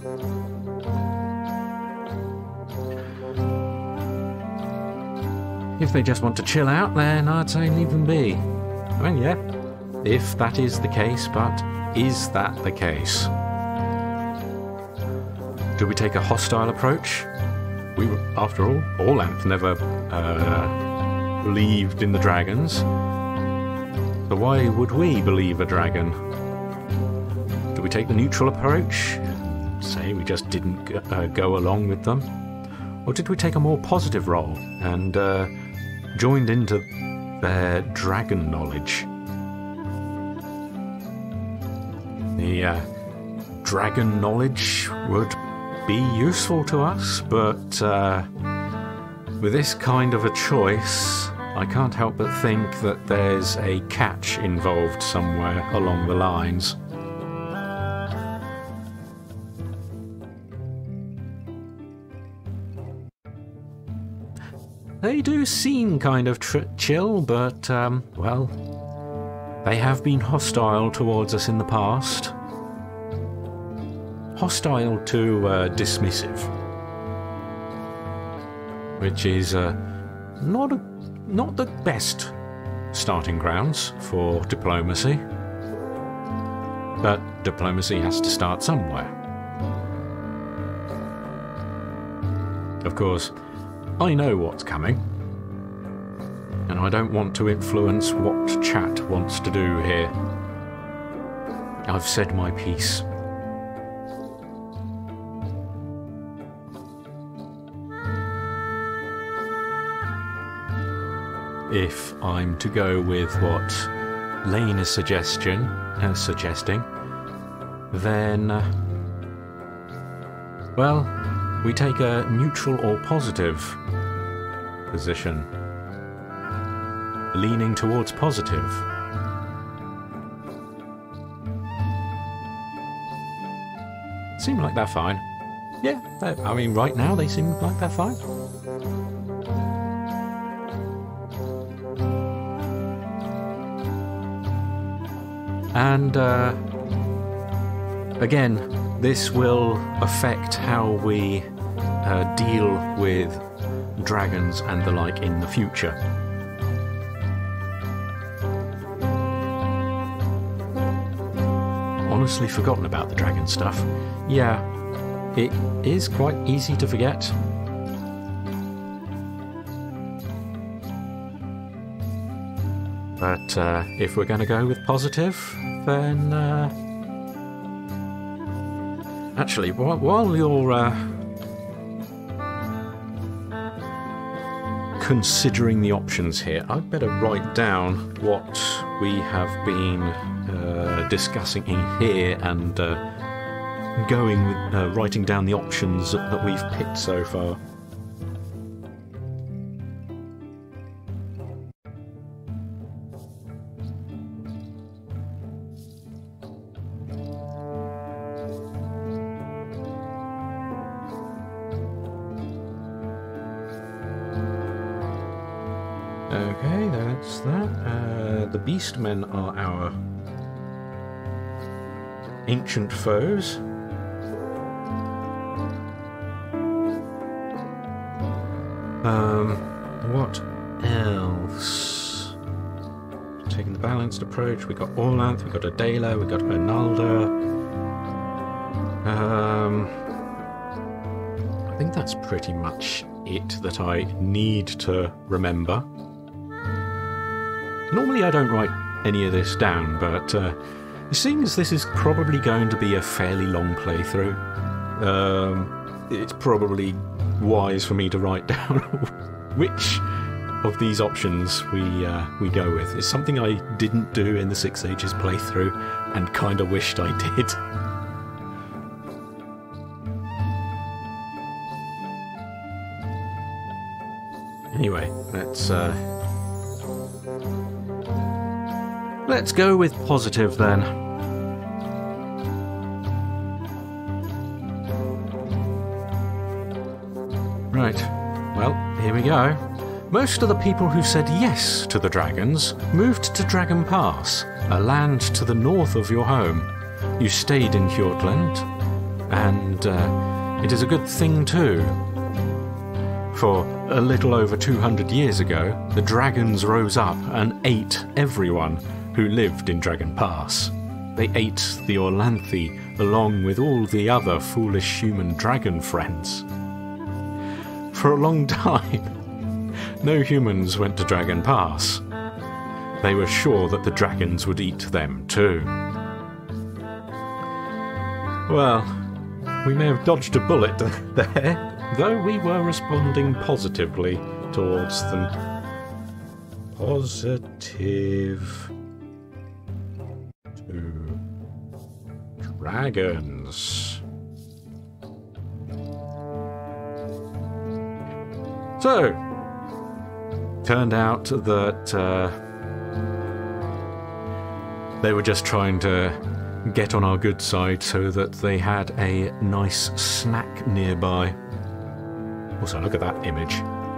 If they just want to chill out, then I'd say leave them be. Well, yeah, if that is the case, but is that the case? Do we take a hostile approach? We, after all, Orlanth never uh, believed in the dragons. So why would we believe a dragon? Do we take the neutral approach? Say we just didn't go, uh, go along with them? Or did we take a more positive role and uh, joined into their dragon knowledge? The uh, dragon knowledge would be useful to us, but uh, with this kind of a choice, I can't help but think that there's a catch involved somewhere along the lines. They do seem kind of tr chill, but, um, well, they have been hostile towards us in the past. Hostile to uh, dismissive, which is uh, not a, not the best starting grounds for diplomacy. But diplomacy has to start somewhere. Of course, I know what's coming, and I don't want to influence what chat wants to do here. I've said my piece. If I'm to go with what Lane is suggestion, uh, suggesting, then, uh, well, we take a neutral or positive position, leaning towards positive. Seem like they're fine. Yeah, I mean, right now they seem like they're fine. And, uh, again, this will affect how we uh, deal with dragons and the like in the future. Honestly forgotten about the dragon stuff. Yeah, it is quite easy to forget. But uh, if we're going to go with positive, then... Uh, actually, while, while you're uh, considering the options here, I'd better write down what we have been uh, discussing in here and uh, going with uh, writing down the options that we've picked so far. Okay, that's that. Uh, the Beastmen are our ancient foes. Um, what else? Taking the balanced approach, we got Orlanth, we got Adela, we got Onalda. Um, I think that's pretty much it that I need to remember. Normally I don't write any of this down, but uh, seeing as this is probably going to be a fairly long playthrough, um, it's probably wise for me to write down which of these options we uh, we go with. It's something I didn't do in the Six Ages playthrough and kind of wished I did. Anyway, let's uh, let's go with positive then. Right, well, here we go. Most of the people who said yes to the dragons moved to Dragon Pass, a land to the north of your home. You stayed in Hjortland, and uh, it is a good thing too. For a little over two hundred years ago, the dragons rose up and ate everyone who lived in Dragon Pass. They ate the Orlanthi along with all the other foolish human dragon friends. For a long time, no humans went to Dragon Pass. They were sure that the dragons would eat them too. Well, we may have dodged a bullet there, though we were responding positively towards them. Positive to dragons. So, turned out that uh, they were just trying to get on our good side so that they had a nice snack nearby. Also, look at that image.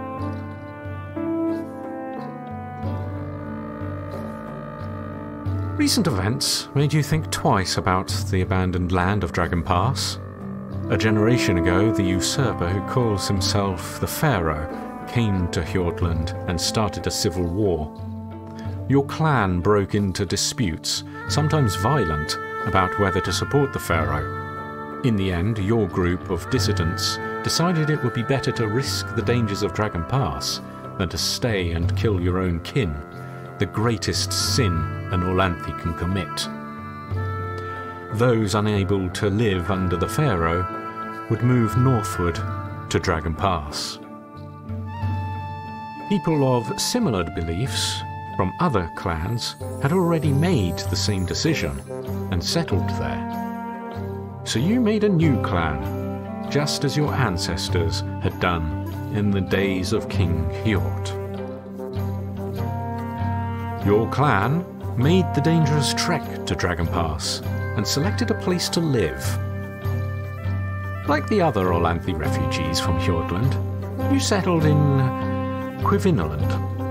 Recent events made you think twice about the abandoned land of Dragon Pass. A generation ago, the usurper who calls himself the Pharaoh came to Hjortland and started a civil war. Your clan broke into disputes, sometimes violent, about whether to support the Pharaoh. In the end, your group of dissidents decided it would be better to risk the dangers of Dragon Pass than to stay and kill your own kin, the greatest sin an Orlanthi can commit. Those unable to live under the Pharaoh would move northward to Dragon Pass. People of similar beliefs from other clans had already made the same decision and settled there. So you made a new clan, just as your ancestors had done in the days of King Hjort. Your clan made the dangerous trek to Dragon Pass and selected a place to live. Like the other Orlanthi refugees from Hjortland, you settled in Quivinaland.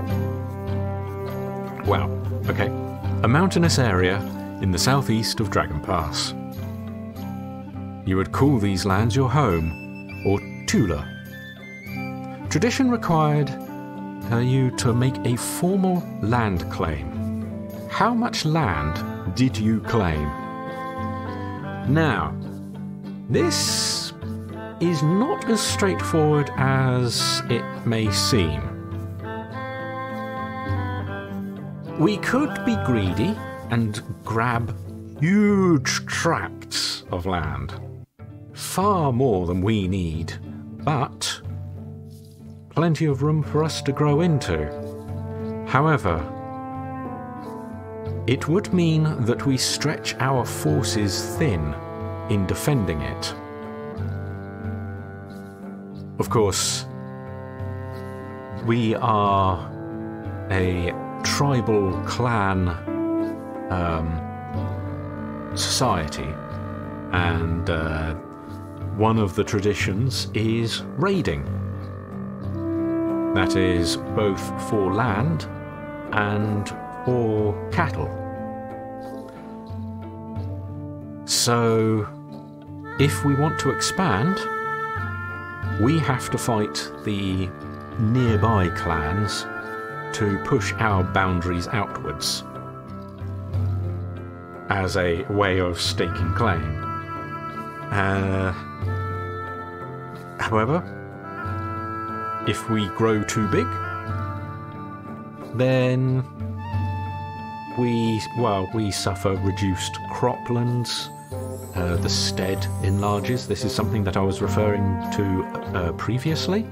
Well, okay, a mountainous area in the southeast of Dragon Pass. You would call these lands your home, or Tula. Tradition required uh, you to make a formal land claim. How much land did you claim? Now, this is not as straightforward as it may seem. We could be greedy and grab huge tracts of land, far more than we need, but plenty of room for us to grow into. However, it would mean that we stretch our forces thin in defending it. Of course, we are a tribal clan um, society, and uh, one of the traditions is raiding. That is both for land and for cattle. So, if we want to expand, we have to fight the nearby clans to push our boundaries outwards as a way of staking claim. Uh, however, if we grow too big, then we, well, we suffer reduced croplands. Uh, the stead enlarges. This is something that I was referring to uh, previously,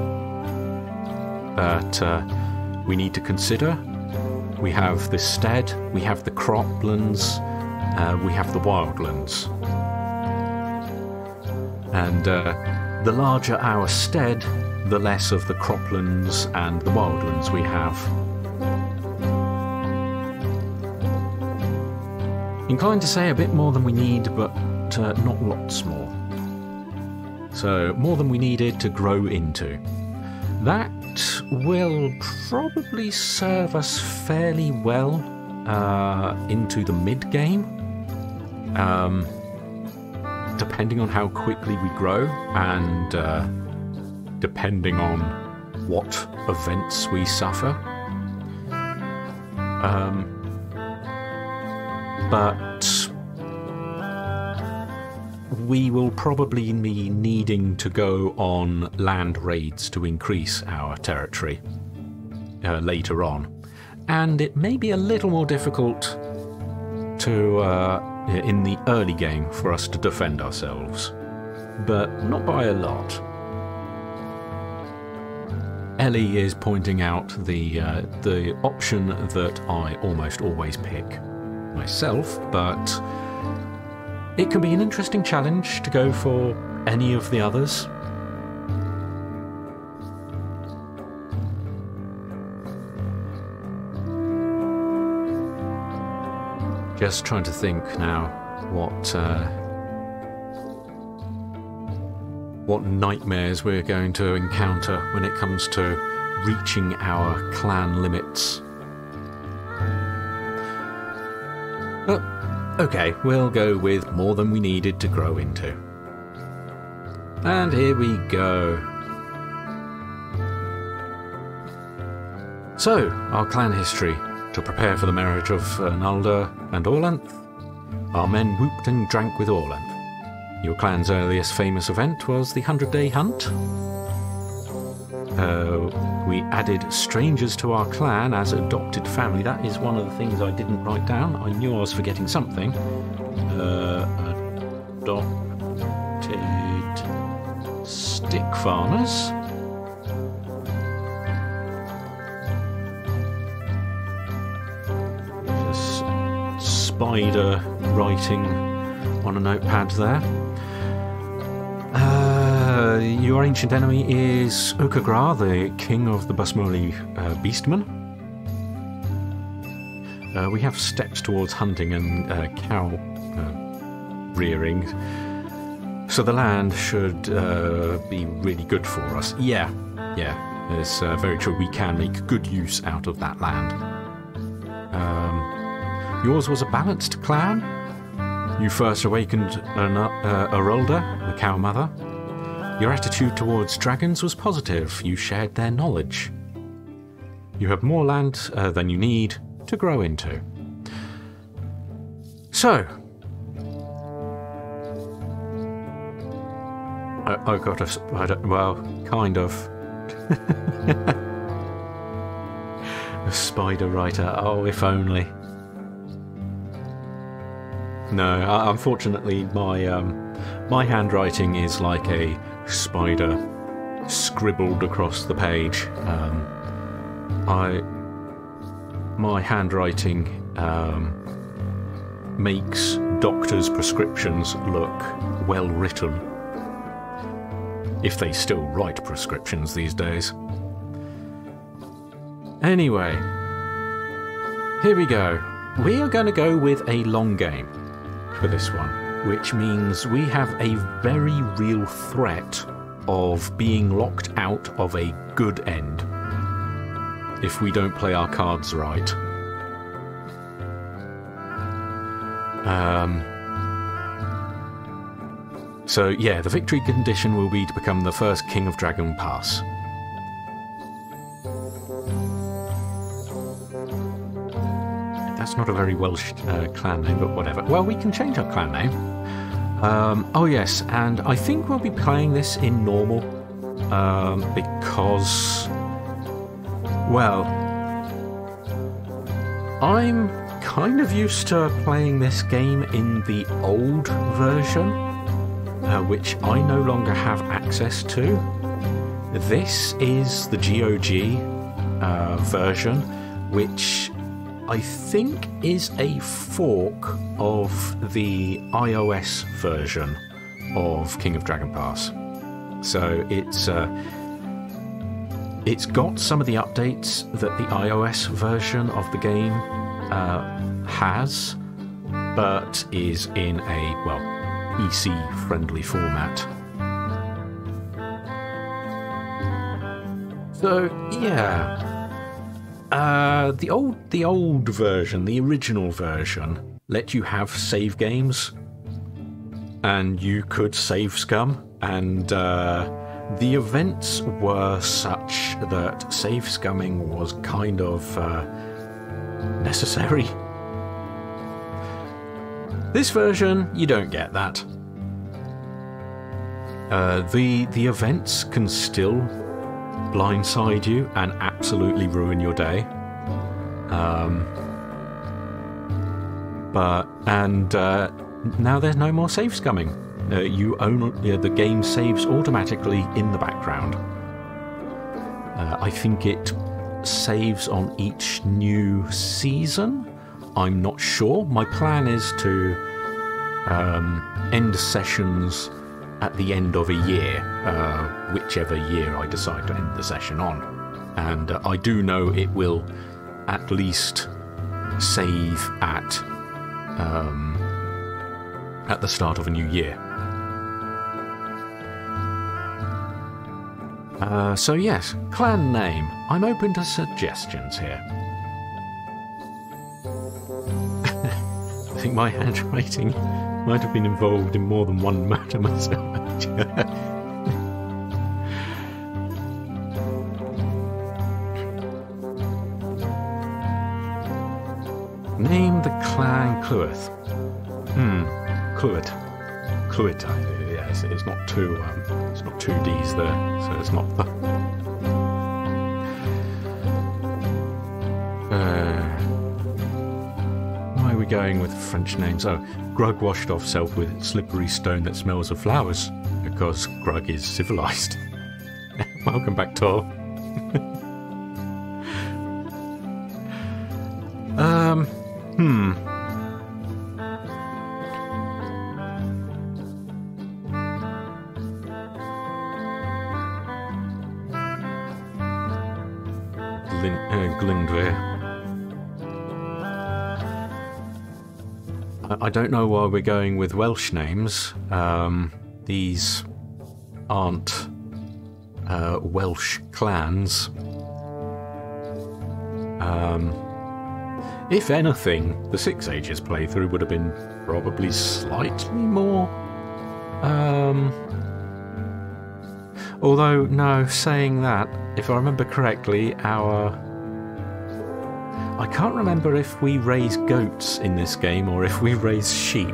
that uh, we need to consider. We have the stead, we have the croplands, uh, we have the wildlands. And uh, the larger our stead, the less of the croplands and the wildlands we have. Inclined to say a bit more than we need, but uh, not lots more. So, more than we needed to grow into. That will probably serve us fairly well uh, into the mid-game. Um, depending on how quickly we grow, and uh, depending on what events we suffer. Um, but we will probably be needing to go on land raids to increase our territory uh, later on. And it may be a little more difficult to, uh, in the early game for us to defend ourselves, but not by a lot. Ellie is pointing out the, uh, the option that I almost always pick myself, but it can be an interesting challenge to go for any of the others. Just trying to think now what uh, what nightmares we're going to encounter when it comes to reaching our clan limits. But, okay, we'll go with more than we needed to grow into. And here we go. So, our clan history. To prepare for the marriage of uh, Nalda and Orlanth, our men whooped and drank with Orlanth. Your clan's earliest famous event was the Hundred-Day Hunt. Uh, we added strangers to our clan as adopted family. That is one of the things I didn't write down. I knew I was forgetting something. Uh, adopted stick farmers. Just spider writing on a notepad there. Uh, your ancient enemy is Ukagra, the king of the Busmoli uh, beastmen. Uh, we have steps towards hunting and uh, cow uh, rearing, so the land should uh, be really good for us. Yeah, yeah, it's uh, very true. We can make good use out of that land. Um, yours was a balanced clan. You first awakened an, uh, Arolda, the cow mother. Your attitude towards dragons was positive. You shared their knowledge. You have more land uh, than you need to grow into. So, I, I got a, I don't, well, kind of. A spider writer. Oh, if only. No, uh, unfortunately, my um, my handwriting is like a spider scribbled across the page. Um, I my handwriting um, makes doctors' prescriptions look well written, if they still write prescriptions these days. Anyway, here we go. We are going to go with a long game for this one, which means we have a very real threat of being locked out of a good end if we don't play our cards right. Um, so yeah, the victory condition will be to become the first King of Dragon Pass. That's not a very Welsh uh, clan name, but whatever. Well, we can change our clan name. Um, oh yes, and I think we'll be playing this in normal, um, because, well, I'm kind of used to playing this game in the old version, uh, which I no longer have access to. This is the G O G uh, version, which I think is a fork of the iOS version of King of Dragon Pass. So it's uh, it's got some of the updates that the iOS version of the game uh, has, but is in a, well, P C-friendly format. So, yeah. Uh, the old, the old version, the original version, let you have save games, and you could save scum, and uh, the events were such that save scumming was kind of uh, necessary. This version, you don't get that. Uh, the the events can still blindside you and absolutely ruin your day. Um, but and uh, now there's no more save scumming. Uh, you own uh, the game saves automatically in the background. Uh, I think it saves on each new season. I'm not sure. My plan is to um, end sessions at the end of a year, uh, whichever year I decide to end the session on. And uh, I do know it will at least save at um, at the start of a new year. Uh, so yes, clan name. I'm open to suggestions here. I think my handwriting might have been involved in more than one matter myself. Name the clan Cluith. Hmm, Cluit. Cluit. Yeah, it's, it's not two. Um, it's not two D's there, so it's not the. Uh, why are we going with French names? Oh, Grug washed off self with slippery stone that smells of flowers, because Grug is civilized. Welcome back, Tor. um, hmm. Glin uh, Glindver. I don't know why we're going with Welsh names. Um, these aren't uh, Welsh clans. Um, if anything, the Six Ages playthrough would have been probably slightly more... Um, although, no, saying that, if I remember correctly, our... I can't remember if we raise goats in this game or if we raise sheep.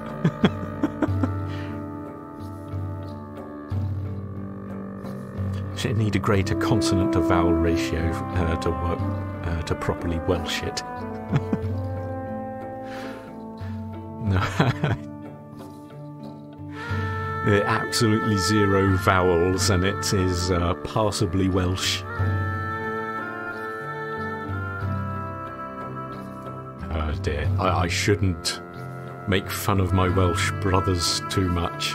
Should need a greater consonant to vowel ratio uh, to work uh, to properly Welsh it. No, uh, absolutely zero vowels, and it is uh, passably Welsh. Oh dear, I, I shouldn't make fun of my Welsh brothers too much.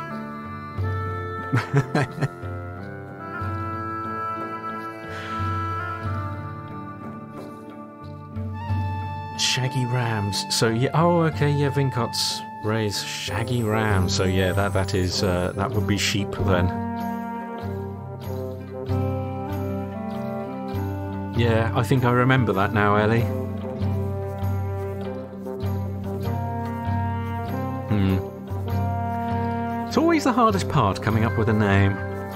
Shaggy rams. So yeah. Oh, okay. Yeah, Vincott's raise shaggy rams. So yeah, that that is uh, that would be sheep then. Yeah, I think I remember that now, Ellie. Hmm. It's always the hardest part, coming up with a name.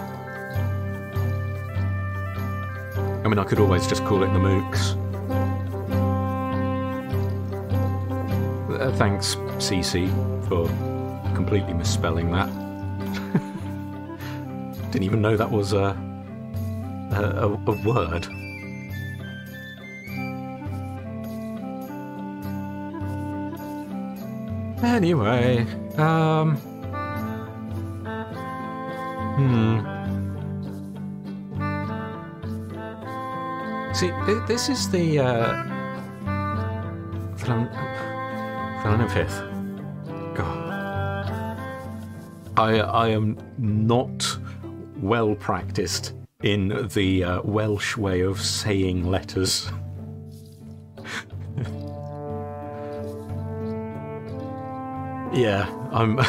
I mean, I could always just call it the Mooks. Uh, thanks, C C, for completely misspelling that. Didn't even know that was a, a, a, a word. Anyway, um... Hmm... See, th this is the, uh... Fifth. God. I I am not well practiced in the uh, Welsh way of saying letters. Yeah, I'm...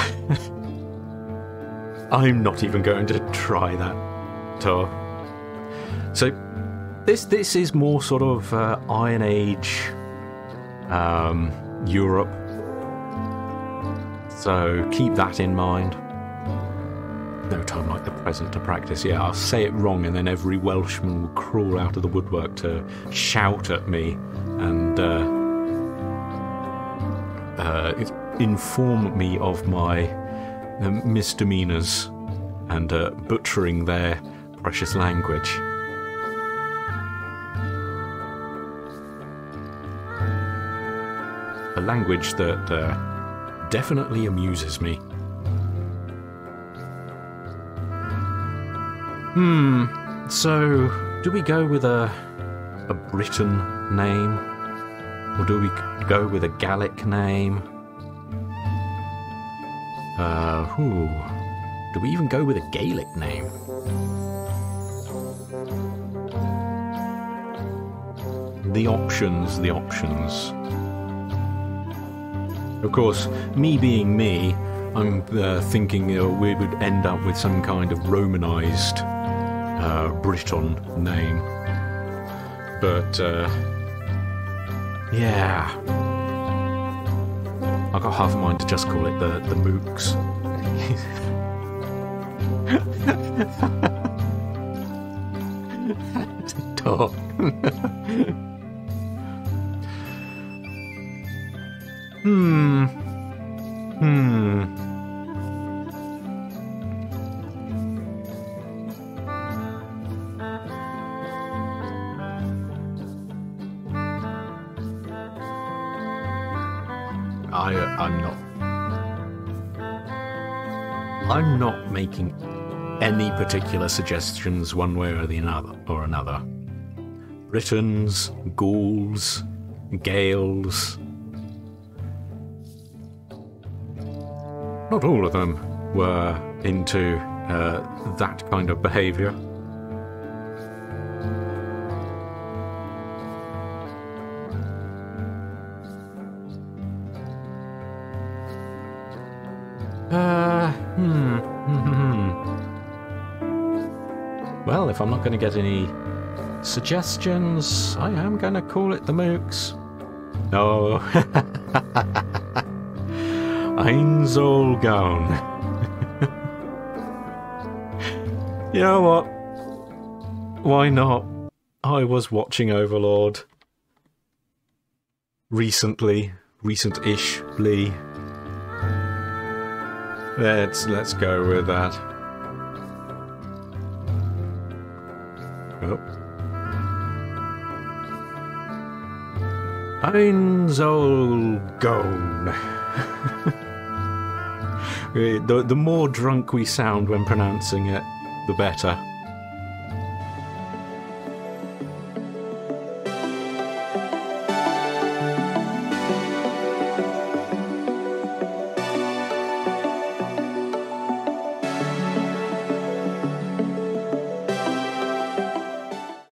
I'm not even going to try that, Tar. So, this this is more sort of uh, Iron Age, um, Europe. So keep that in mind. No time like the present to practice. Yeah, I'll say it wrong and then every Welshman will crawl out of the woodwork to shout at me and uh, uh, inform me of my uh, misdemeanours and uh, butchering their precious language. A language that uh, definitely amuses me. Hmm, so do we go with a a Briton name? Or do we go with a Gallic name? Uh, whew. Do we even go with a Gaelic name? The options, the options. Of course, me being me, I'm uh, thinking uh, we would end up with some kind of Romanised uh, Briton name. But, uh, yeah. I got half a mind to just call it the, the Mooks. Dog. Hmm. Hmm. I, uh, I'm not. I'm not making any particular suggestions one way or the another or another. Britons, Gauls, Gales. Not all of them were into uh, that kind of behaviour. Uh, hmm, hmm, hmm. Well, if I'm not going to get any suggestions, I am going to call it the Mooks. No. Eins all gone. You know what? Why not? I was watching Overlord recently, recent-ishly. Let's let's go with that. Oh. Eins all gone. The, the more drunk we sound when pronouncing it, the better.